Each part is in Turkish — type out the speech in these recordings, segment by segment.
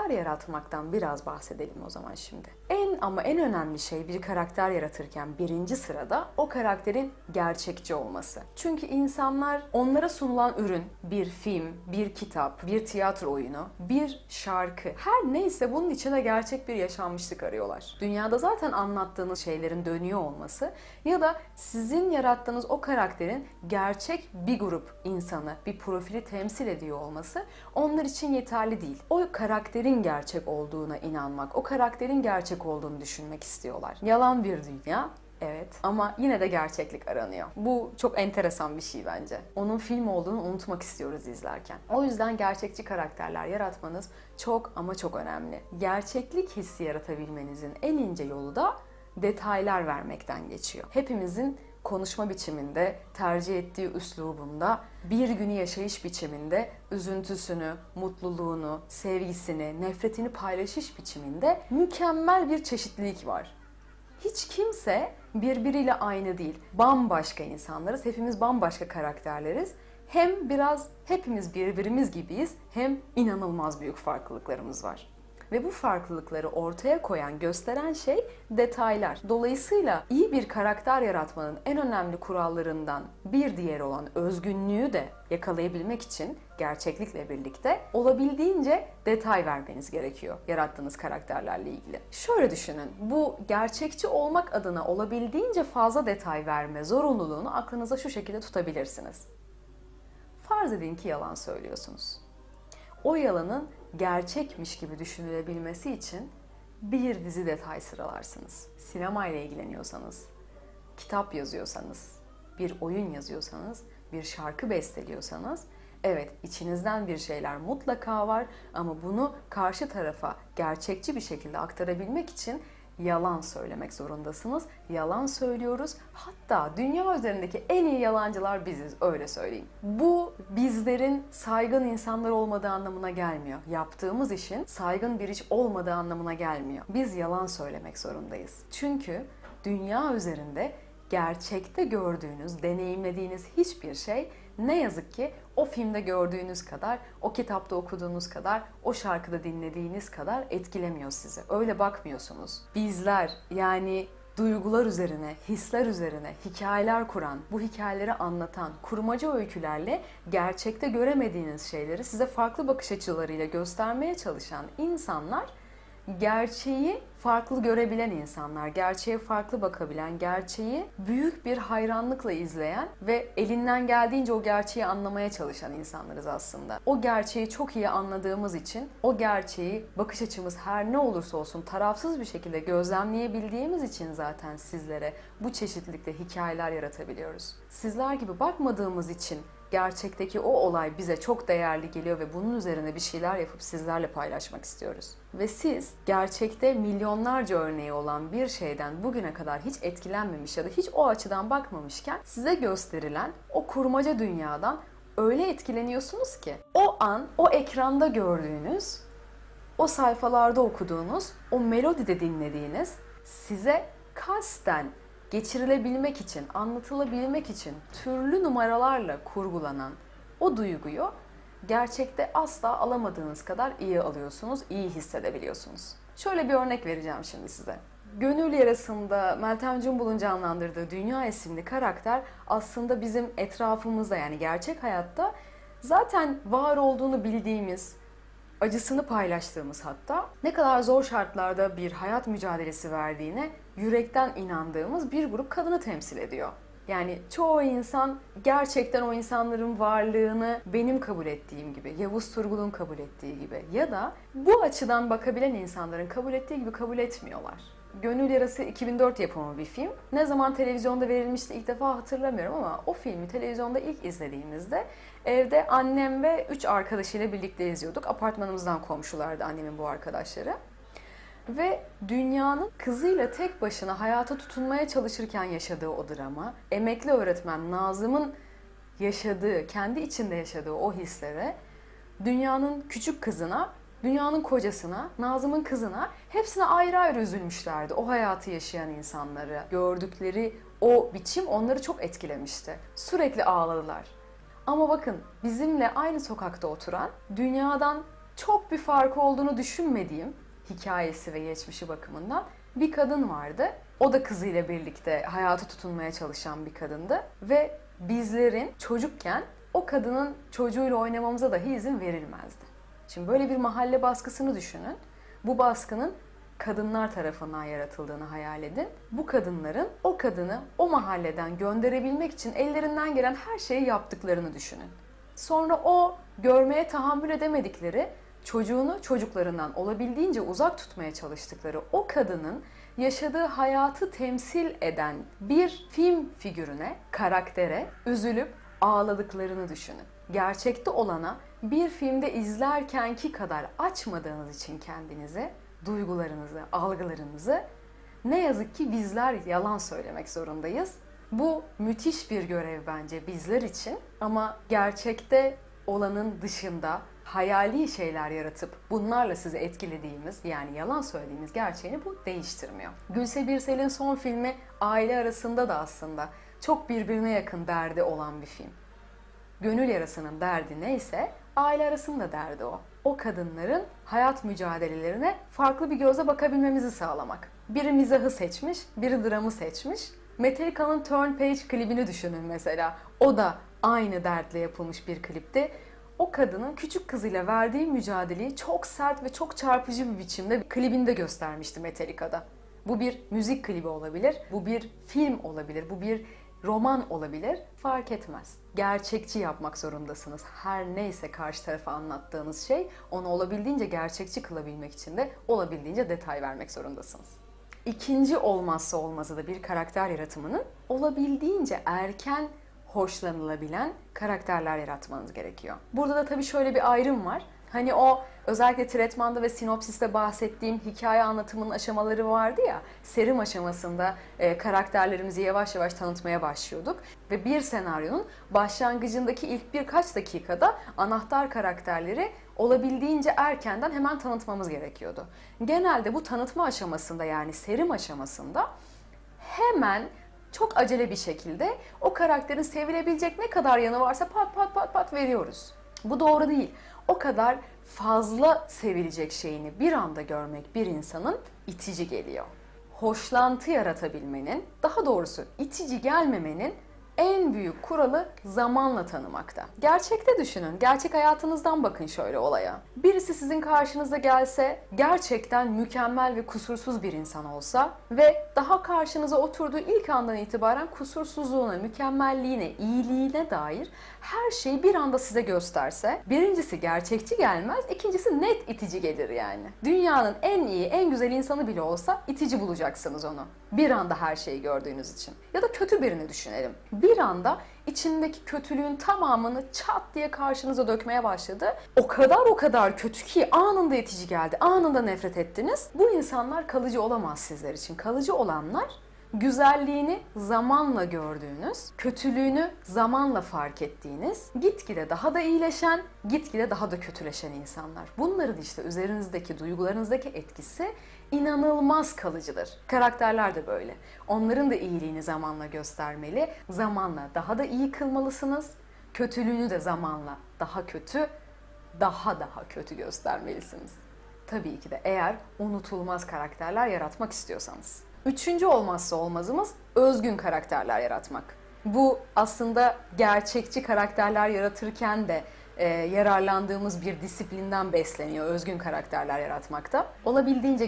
karakter yaratmaktan biraz bahsedelim o zaman şimdi. En önemli şey bir karakter yaratırken birinci sırada o karakterin gerçekçi olması. Çünkü insanlar onlara sunulan ürün, bir film, bir kitap, bir tiyatro oyunu, bir şarkı, her neyse bunun içine gerçek bir yaşanmışlık arıyorlar. Dünyada zaten anlattığınız şeylerin dönüyor olması ya da sizin yarattığınız o karakterin gerçek bir grup insanı, bir profili temsil ediyor olması onlar için yeterli değil. O karakterin gerçek olduğuna inanmak, o karakterin gerçek olduğunu düşünmek istiyorlar. Yalan bir dünya, evet, ama yine de gerçeklik aranıyor. Bu çok enteresan bir şey bence. Onun film olduğunu unutmak istiyoruz izlerken. O yüzden gerçekçi karakterler yaratmanız çok ama çok önemli. Gerçeklik hissi yaratabilmenizin en ince yolu da detaylar vermekten geçiyor. Hepimizin konuşma biçiminde, tercih ettiği üslubunda, bir günü yaşayış biçiminde, üzüntüsünü, mutluluğunu, sevgisini, nefretini paylaşış biçiminde mükemmel bir çeşitlilik var. Hiç kimse birbiriyle aynı değil. Bambaşka insanlarız, hepimiz bambaşka karakterleriz. Hem biraz hepimiz birbirimiz gibiyiz, hem inanılmaz büyük farklılıklarımız var. Ve bu farklılıkları ortaya koyan, gösteren şey detaylar. Dolayısıyla iyi bir karakter yaratmanın en önemli kurallarından bir diğeri olan özgünlüğü de yakalayabilmek için gerçeklikle birlikte olabildiğince detay vermeniz gerekiyor yarattığınız karakterlerle ilgili. Şöyle düşünün, bu gerçekçi olmak adına olabildiğince fazla detay verme zorunluluğunu aklınıza şu şekilde tutabilirsiniz. Farz edin ki yalan söylüyorsunuz. O yalanın gerçekmiş gibi düşünülebilmesi için bir dizi detay sıralarsınız. Sinemayla ilgileniyorsanız, kitap yazıyorsanız, bir oyun yazıyorsanız, bir şarkı besteliyorsanız, evet, içinizden bir şeyler mutlaka var ama bunu karşı tarafa gerçekçi bir şekilde aktarabilmek için yalan söylemek zorundasınız. Yalan söylüyoruz. Hatta dünya üzerindeki en iyi yalancılar biziz, öyle söyleyeyim. Bu bizlerin saygın insanlar olmadığı anlamına gelmiyor. Yaptığımız işin saygın bir iş olmadığı anlamına gelmiyor. Biz yalan söylemek zorundayız. Çünkü dünya üzerinde gerçekte gördüğünüz, deneyimlediğiniz hiçbir şey ne yazık ki o filmde gördüğünüz kadar, o kitapta okuduğunuz kadar, o şarkıda dinlediğiniz kadar etkilemiyor sizi. Öyle bakmıyorsunuz. Bizler, yani duygular üzerine, hisler üzerine hikayeler kuran, bu hikayeleri anlatan, kurmaca öykülerle gerçekte göremediğiniz şeyleri size farklı bakış açılarıyla göstermeye çalışan insanlar, gerçeği farklı görebilen insanlar, gerçeğe farklı bakabilen, gerçeği büyük bir hayranlıkla izleyen ve elinden geldiğince o gerçeği anlamaya çalışan insanlarız aslında. O gerçeği çok iyi anladığımız için, o gerçeği bakış açımız her ne olursa olsun tarafsız bir şekilde gözlemleyebildiğimiz için zaten sizlere bu çeşitlilikte hikayeler yaratabiliyoruz. Sizler gibi bakmadığımız için gerçekteki o olay bize çok değerli geliyor ve bunun üzerine bir şeyler yapıp sizlerle paylaşmak istiyoruz. Ve siz gerçekte milyonlarca örneği olan bir şeyden bugüne kadar hiç etkilenmemiş ya da hiç o açıdan bakmamışken size gösterilen o kurmaca dünyadan öyle etkileniyorsunuz ki o an o ekranda gördüğünüz, o sayfalarda okuduğunuz, o melodide dinlediğiniz size kasten geçirilebilmek için, anlatılabilmek için türlü numaralarla kurgulanan o duyguyu gerçekte asla alamadığınız kadar iyi alıyorsunuz, iyi hissedebiliyorsunuz. Şöyle bir örnek vereceğim şimdi size. Gönül Yarası'nda Meltem Cumbul'un canlandırdığı Dünya isimli karakter aslında bizim etrafımızda, yani gerçek hayatta zaten var olduğunu bildiğimiz, acısını paylaştığımız, hatta ne kadar zor şartlarda bir hayat mücadelesi verdiğine yürekten inandığımız bir grup kadını temsil ediyor. Yani çoğu insan gerçekten o insanların varlığını benim kabul ettiğim gibi, Yavuz Turgul'un kabul ettiği gibi ya da bu açıdan bakabilen insanların kabul ettiği gibi kabul etmiyorlar. Gönül Yarası 2004 yapımı bir film. Ne zaman televizyonda verilmişti ilk defa hatırlamıyorum ama o filmi televizyonda ilk izlediğimizde evde annem ve 3 arkadaşıyla birlikte izliyorduk. Apartmanımızdan komşulardı annemin bu arkadaşları. Ve dünyanın kızıyla tek başına hayata tutunmaya çalışırken yaşadığı o drama, emekli öğretmen Nazım'ın yaşadığı, kendi içinde yaşadığı o hislere, dünyanın küçük kızına, dünyanın kocasına, Nazım'ın kızına, hepsine ayrı ayrı üzülmüşlerdi. O hayatı yaşayan insanları, gördükleri o biçim onları çok etkilemişti. Sürekli ağladılar. Ama bakın, bizimle aynı sokakta oturan, dünyadan çok bir farkı olduğunu düşünmediğim, hikayesi ve geçmişi bakımından bir kadın vardı. O da kızıyla birlikte hayata tutunmaya çalışan bir kadındı ve bizlerin çocukken o kadının çocuğuyla oynamamıza dahi izin verilmezdi. Şimdi böyle bir mahalle baskısını düşünün. Bu baskının kadınlar tarafından yaratıldığını hayal edin. Bu kadınların o kadını o mahalleden gönderebilmek için ellerinden gelen her şeyi yaptıklarını düşünün. Sonra o görmeye tahammül edemedikleri, çocuğunu çocuklarından olabildiğince uzak tutmaya çalıştıkları o kadının yaşadığı hayatı temsil eden bir film figürüne, karaktere üzülüp ağladıklarını düşünün. Gerçekte olana bir filmde izlerkenki kadar açmadığınız için kendinizi, duygularınızı, algılarınızı, ne yazık ki bizler yalan söylemek zorundayız. Bu müthiş bir görev bence bizler için ama gerçekte olanın dışında hayali şeyler yaratıp bunlarla sizi etkilediğimiz, yani yalan söylediğimiz gerçeğini bu değiştirmiyor. Gülse Birsel'in son filmi aile arasında da aslında çok birbirine yakın derdi olan bir film. Gönül yarasının derdi neyse aile arasında derdi o. O kadınların hayat mücadelelerine farklı bir gözle bakabilmemizi sağlamak. Biri mizahı seçmiş, biri dramı seçmiş. Metallica'nın Turn Page klibini düşünün mesela. O da aynı dertle yapılmış bir klipti. O kadının küçük kızıyla verdiği mücadeleyi çok sert ve çok çarpıcı bir biçimde klibinde göstermişti Metallica'da. Bu bir müzik klibi olabilir, bu bir film olabilir, bu bir roman olabilir, fark etmez. Gerçekçi yapmak zorundasınız. Her neyse karşı tarafa anlattığınız şey, onu olabildiğince gerçekçi kılabilmek için de olabildiğince detay vermek zorundasınız. İkinci olmazsa olmazı da bir karakter yaratımının olabildiğince erken hoşlanılabilen karakterler yaratmanız gerekiyor. Burada da tabii şöyle bir ayrım var. Hani o özellikle tretmanda ve sinopsiste bahsettiğim hikaye anlatımının aşamaları vardı ya, serim aşamasında karakterlerimizi yavaş yavaş tanıtmaya başlıyorduk. Ve bir senaryonun başlangıcındaki ilk birkaç dakikada anahtar karakterleri olabildiğince erkenden hemen tanıtmamız gerekiyordu. Genelde bu tanıtma aşamasında, yani serim aşamasında hemen çok acele bir şekilde o karakterin sevilebilecek ne kadar yanı varsa pat pat pat pat veriyoruz. Bu doğru değil. O kadar fazla sevilecek şeyini bir anda görmek bir insanın itici geliyor. Hoşlantı yaratabilmenin, daha doğrusu itici gelmemenin en büyük kuralı zamanla tanımakta. Gerçekte düşünün, gerçek hayatınızdan bakın şöyle olaya. Birisi sizin karşınıza gelse, gerçekten mükemmel ve kusursuz bir insan olsa ve daha karşınıza oturduğu ilk andan itibaren kusursuzluğuna, mükemmelliğine, iyiliğine dair her şeyi bir anda size gösterse, birincisi gerçekçi gelmez, ikincisi net itici gelir yani. Dünyanın en iyi, en güzel insanı bile olsa itici bulacaksınız onu. Bir anda her şeyi gördüğünüz için. Ya da kötü birini düşünelim. Bir anda içindeki kötülüğün tamamını çat diye karşınıza dökmeye başladı. O kadar kötü ki anında itici geldi, anında nefret ettiniz. Bu insanlar kalıcı olamaz sizler için. Kalıcı olanlar güzelliğini zamanla gördüğünüz, kötülüğünü zamanla fark ettiğiniz, gitgide daha da iyileşen, gitgide daha da kötüleşen insanlar. Bunların işte üzerinizdeki, duygularınızdaki etkisi inanılmaz kalıcıdır. Karakterler de böyle. Onların da iyiliğini zamanla göstermeli, zamanla daha da iyi kılmalısınız, kötülüğünü de zamanla daha kötü göstermelisiniz. Tabii ki de eğer unutulmaz karakterler yaratmak istiyorsanız. Üçüncü olmazsa olmazımız özgün karakterler yaratmak. Bu aslında gerçekçi karakterler yaratırken de yararlandığımız bir disiplinden besleniyor özgün karakterler yaratmakta. Olabildiğince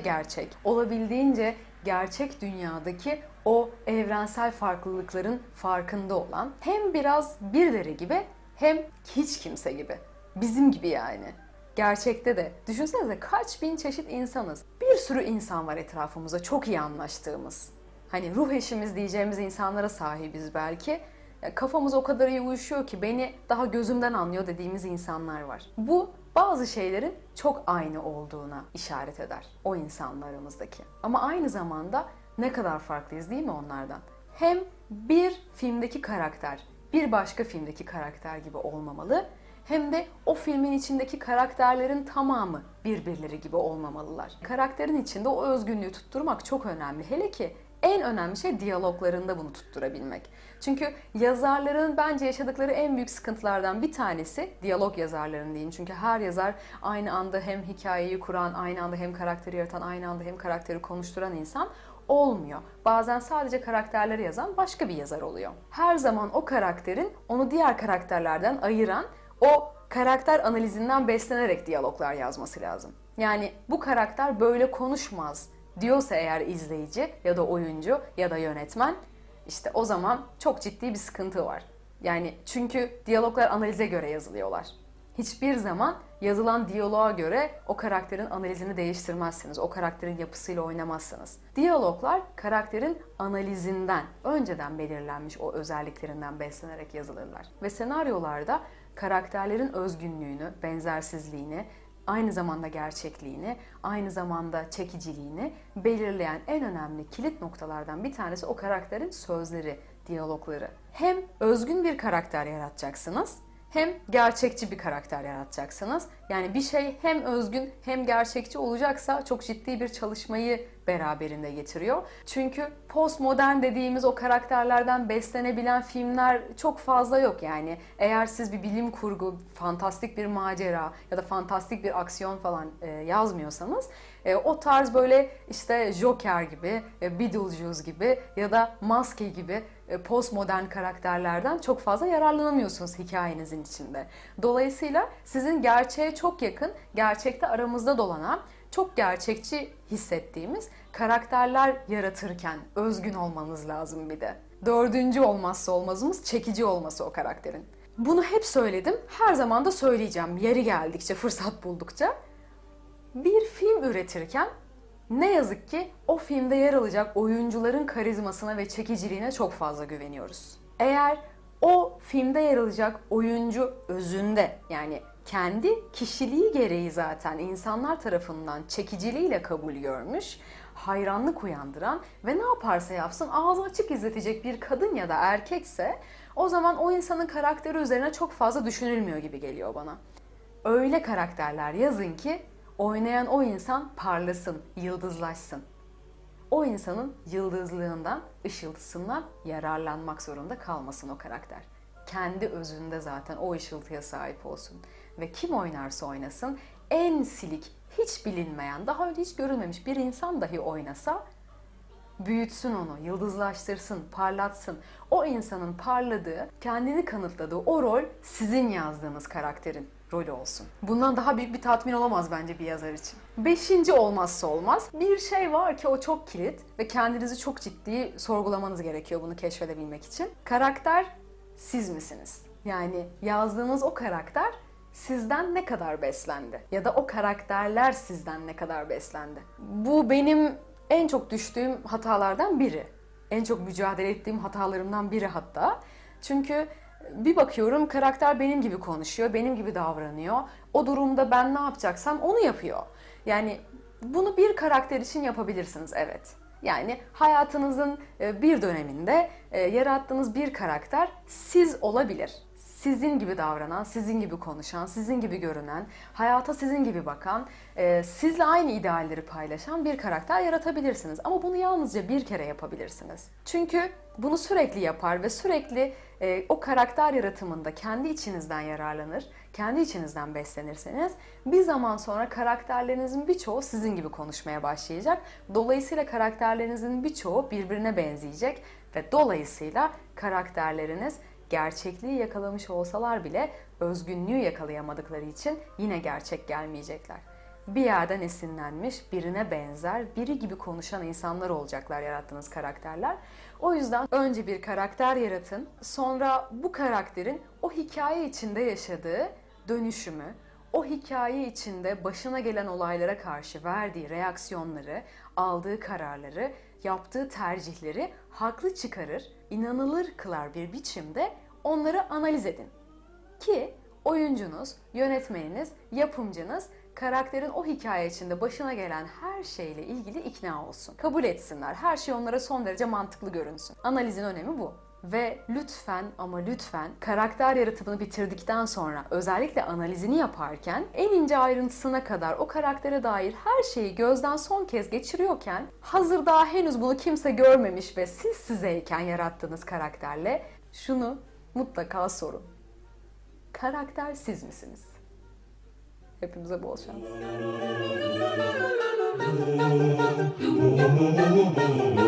gerçek dünyadaki o evrensel farklılıkların farkında olan, hem biraz birileri gibi hem hiç kimse gibi. Bizim gibi yani. Gerçekte de düşünsenize kaç bin çeşit insanız. Bir sürü insan var etrafımızda çok iyi anlaştığımız. Hani ruh eşimiz diyeceğimiz insanlara sahibiz belki. Kafamız o kadar iyi uyuşuyor ki beni daha gözümden anlıyor dediğimiz insanlar var. Bu bazı şeylerin çok aynı olduğuna işaret eder o insanlarımızdaki. Ama aynı zamanda ne kadar farklıyız değil mi onlardan? Hem bir filmdeki karakter bir başka filmdeki karakter gibi olmamalı, hem de o filmin içindeki karakterlerin tamamı birbirleri gibi olmamalılar. Karakterin içinde o özgünlüğü tutturmak çok önemli. Hele ki En önemli şey diyaloglarında bunu tutturabilmek. Çünkü yazarların bence yaşadıkları en büyük sıkıntılardan bir tanesi, diyalog yazarların diyeyim. Çünkü her yazar aynı anda hem hikayeyi kuran, aynı anda hem karakteri yaratan, aynı anda hem karakteri konuşturan insan olmuyor. Bazen sadece karakterleri yazan başka bir yazar oluyor. Her zaman o karakterin onu diğer karakterlerden ayıran, o karakter analizinden beslenerek diyaloglar yazması lazım. Yani bu karakter böyle konuşmaz diyorsa eğer izleyici ya da oyuncu ya da yönetmen, işte o zaman çok ciddi bir sıkıntı var. Yani çünkü diyaloglar analize göre yazılıyorlar. Hiçbir zaman yazılan diyaloğa göre o karakterin analizini değiştirmezsiniz. O karakterin yapısıyla oynamazsınız. Diyaloglar karakterin analizinden, önceden belirlenmiş o özelliklerinden beslenerek yazılırlar. Ve senaryolarda karakterlerin özgünlüğünü, benzersizliğini, aynı zamanda gerçekliğini, aynı zamanda çekiciliğini belirleyen en önemli kilit noktalardan bir tanesi o karakterin sözleri, diyalogları. Hem özgün bir karakter yaratacaksınız, hem gerçekçi bir karakter yaratacaksınız. Yani bir şey hem özgün hem gerçekçi olacaksa çok ciddi bir çalışmayı beraberinde getiriyor. Çünkü postmodern dediğimiz o karakterlerden beslenebilen filmler çok fazla yok yani. Eğer siz bir bilim kurgu, fantastik bir macera ya da fantastik bir aksiyon falan yazmıyorsanız o tarz böyle işte Joker gibi, Beetlejuice gibi ya da Maske gibi postmodern karakterlerden çok fazla yararlanamıyorsunuz hikayenizin içinde. Dolayısıyla sizin gerçeğe çok yakın, gerçekte aramızda dolanan, çok gerçekçi hissettiğimiz karakterler yaratırken özgün olmanız lazım bir de. Dördüncü olmazsa olmazımız çekici olması o karakterin. Bunu hep söyledim, her zaman da söyleyeceğim yeri geldikçe, fırsat buldukça. Bir film üretirken ne yazık ki o filmde yer alacak oyuncuların karizmasına ve çekiciliğine çok fazla güveniyoruz. Eğer o filmde yer alacak oyuncu özünde, yani kendi kişiliği gereği zaten insanlar tarafından çekiciliğiyle kabul görmüş, hayranlık uyandıran ve ne yaparsa yapsın ağzı açık izletecek bir kadın ya da erkekse, o zaman o insanın karakteri üzerine çok fazla düşünülmüyor gibi geliyor bana. Öyle karakterler yazın ki oynayan o insan parlasın, yıldızlaşsın. O insanın yıldızlığından, ışıltısından yararlanmak zorunda kalmasın o karakter. Kendi özünde zaten o ışıltıya sahip olsun. Ve kim oynarsa oynasın, en silik, hiç bilinmeyen, daha önce hiç görülmemiş bir insan dahi oynasa, büyütsün onu, yıldızlaştırsın, parlatsın. O insanın parladığı, kendini kanıtladığı o rol sizin yazdığınız karakterin rolü olsun. Bundan daha büyük bir tatmin olamaz bence bir yazar için. Beşinci olmazsa olmaz. Bir şey var ki o çok kilit ve kendinizi çok ciddi sorgulamanız gerekiyor bunu keşfedebilmek için. Karakter siz misiniz? Yani yazdığınız o karakter sizden ne kadar beslendi? Ya da o karakterler sizden ne kadar beslendi? Bu benim en çok düştüğüm hatalardan biri. En çok mücadele ettiğim hatalarımdan biri hatta. Çünkü bir bakıyorum karakter benim gibi konuşuyor, benim gibi davranıyor. O durumda ben ne yapacaksam onu yapıyor. Yani bunu bir karakter için yapabilirsiniz, evet. Yani hayatınızın bir döneminde yarattığınız bir karakter siz olabilir. Sizin gibi davranan, sizin gibi konuşan, sizin gibi görünen, hayata sizin gibi bakan, sizle aynı idealleri paylaşan bir karakter yaratabilirsiniz. Ama bunu yalnızca bir kere yapabilirsiniz. Çünkü bunu sürekli yapar ve sürekli o karakter yaratımında kendi içinizden yararlanır, kendi içinizden beslenirseniz bir zaman sonra karakterlerinizin birçoğu sizin gibi konuşmaya başlayacak. Dolayısıyla karakterlerinizin birçoğu birbirine benzeyecek ve dolayısıyla karakterleriniz gerçekliği yakalamış olsalar bile özgünlüğü yakalayamadıkları için yine gerçek gelmeyecekler. Bir yerden esinlenmiş, birine benzer, biri gibi konuşan insanlar olacaklar yarattığınız karakterler. O yüzden önce bir karakter yaratın, sonra bu karakterin o hikaye içinde yaşadığı dönüşümü, o hikaye içinde başına gelen olaylara karşı verdiği reaksiyonları, aldığı kararları, yaptığı tercihleri haklı çıkarır, inanılır kılar bir biçimde onları analiz edin. Ki oyuncunuz, yönetmeniniz, yapımcınız karakterin o hikaye içinde başına gelen her şeyle ilgili ikna olsun. Kabul etsinler. Her şey onlara son derece mantıklı görünsün. Analizin önemi bu. Ve lütfen ama lütfen karakter yaratımını bitirdikten sonra özellikle analizini yaparken en ince ayrıntısına kadar o karaktere dair her şeyi gözden son kez geçiriyorken hazır daha henüz bunu kimse görmemiş ve siz sizeyken yarattığınız karakterle şunu mutlaka sorun. Karakter siz misiniz? Hepimize bol şans.